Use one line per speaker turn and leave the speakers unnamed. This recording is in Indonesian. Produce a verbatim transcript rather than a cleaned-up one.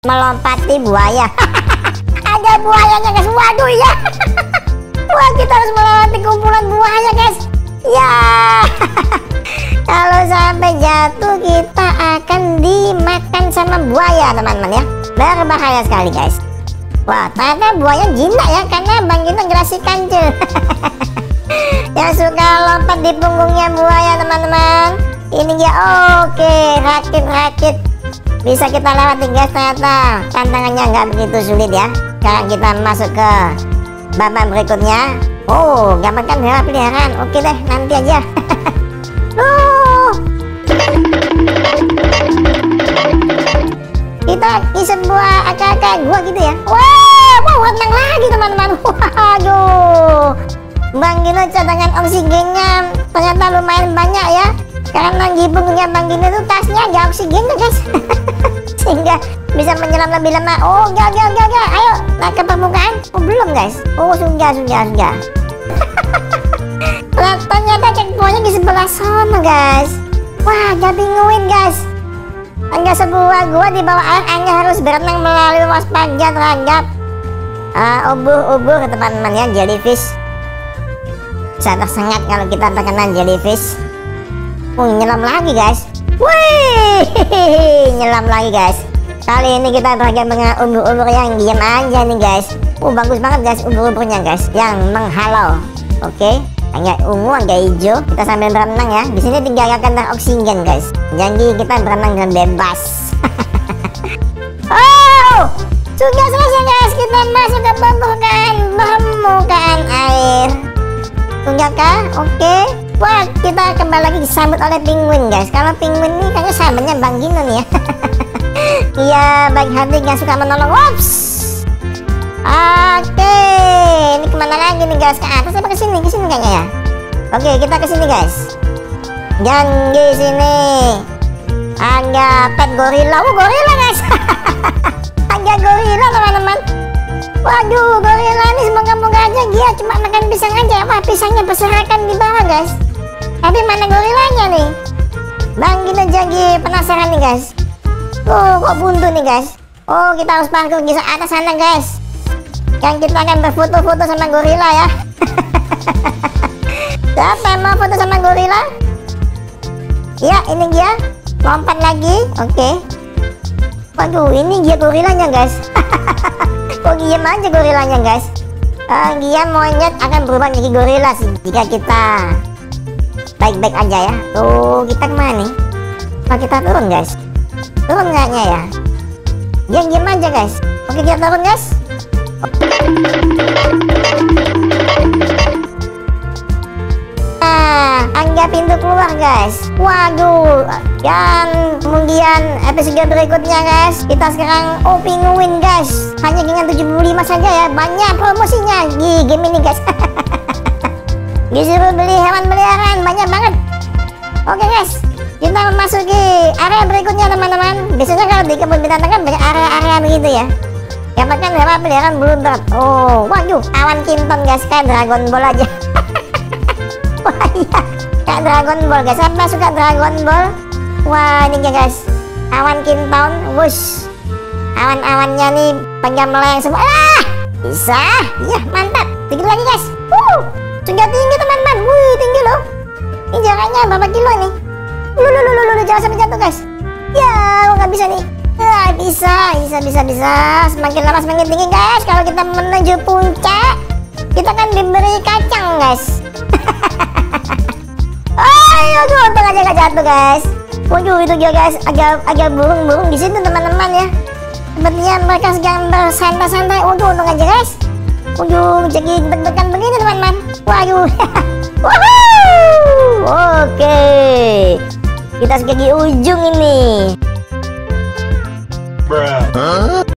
melompati buaya. Ada buayanya guys, waduh ya. Wah, kita harus melewati kumpulan buaya guys. Ya. Kalau sampai jatuh kita akan dimakan sama buaya teman-teman ya. Berbahaya sekali guys. Wah, ternyata buaya jinak ya, karena Bang Gino ngerasi kancil. Yang suka lompat di punggungnya buaya teman-teman. Ini dia, oke, rakit-rakit bisa kita lewati guys. Ternyata tantangannya nggak begitu sulit ya. Sekarang kita masuk ke babak berikutnya. Oh, gambarkan hewan peliharaan. Oke deh, nanti aja. uh. Kita di sebuah akar-akar gua gitu ya. Wah, wow, renang lagi teman-teman. Waduh, Bang Gino cadangan oksigennya ternyata lumayan banyak ya. Karena di punggungnya Bang Gino itu tasnya ada oksigennya guys. Sehingga bisa menyelam lebih lama. Oh, gak, gak, gak, gak. Ayo, naik ke permukaan. Oh, belum guys. Oh, sudah, sudah, sudah. Ternyata checkpointnya di sebelah sana guys. Wah, gak binguin guys. Enggak sebuah gua di bawah air, Anda harus berenang melalui waspada terhadap uh, ubur-ubur teman-teman ya, jellyfish. Bisa tersengat kalau kita terkena jellyfish. Oh, nyelam lagi guys. Wih, nyelam lagi guys. Kali ini kita berhadapan dengan ubur-ubur yang diam aja nih guys. Oh, bagus banget guys ubur-uburnya guys, yang menghalau. Oke, agak ungu, agak hijau. Kita sambil berenang ya. Di sini tiga kadar oksigen guys. Jadi kita berenang dengan bebas. Oh, sudah selesai guys. Kita masuk ke permukaan permukaan air. Sudahkah? Oke. Wah, kita kembali lagi disambut oleh penguin guys. Kalau penguin ini kayaknya sahabatnya Bang Gino nih ya. Iya, baik hati yang suka menolong. Wops. Oke, ini kemana lagi nih guys? Ke atas apa ke sini? Ke sini kayaknya ya. Oke, kita ke sini guys. Dan di sini ada pet gorila. Oh, gorila guys. Ada gorila teman-teman. Waduh, gorila ini semoga-moga aja dia cuma makan pisang aja. Wah, pisangnya berserakan di bawah guys. Tapi mana gorilanya nih? Bang Gino jadi penasaran nih guys. Oh, kok buntu nih guys. Oh, kita harus parkir di atas sana guys. Yang kita akan berfoto-foto sama gorila ya. Siapa yang mau foto sama gorila? Ya, ini dia. Lompat lagi. Oke. Waduh, ini dia gorilanya guys. Kok diam aja gorilanya guys. uh, Dia monyet akan berubah menjadi gorila sih jika kita baik-baik aja ya. Tuh, kita kemana nih? Oh, kita turun guys. Turun kayaknya ya. Dia diam aja guys. Oke, kita turun guys. Nah, ada pintu keluar guys. Waduh. Dan kemudian episode berikutnya guys, kita sekarang oh penguin guys. Hanya dengan tujuh puluh lima saja ya. Banyak promosinya di game ini guys. Disuruh beli hewan peliharaan banyak banget. Oke guys, kita memasuki area berikutnya teman-teman. Biasanya kalau di kebun binatang kan banyak area-area begitu ya. Ya makan hewan peliharaan belum berat. Oh, waduh, awan kinton guys, kayak Dragon Ball aja. Wah iya, kayak Dragon Ball guys. Siapa suka Dragon Ball? Wah, ini ya guys, awan kinton, wush. Awan-awannya nih pada melayang semua. Ah, bisa, iya mantap. Sedikit lagi guys. Uh, sudah tinggi teman-teman. Wih, tinggi loh. Ini jaraknya berapa kilo nih? Lu lu lu lu, jangan sampai jatuh guys. Ya, nggak bisa nih. Ah, bisa, bisa, bisa, bisa. Semakin lama semakin tinggi guys. Kalau kita menuju puncak, kita kan diberi kacang guys. Ayo, tuh untung aja nggak jatuh guys. Waduh, itu dia guys, agak agak burung-burung di situ teman-teman ya. Sepertinya mereka sedang bersantai-santai. Waduh, untung aja guys. Waduh, jadi deg-degan begini teman-teman. Waduh. Woohoo. Oke, kita sudah di ujung ini. Bruh. Huh?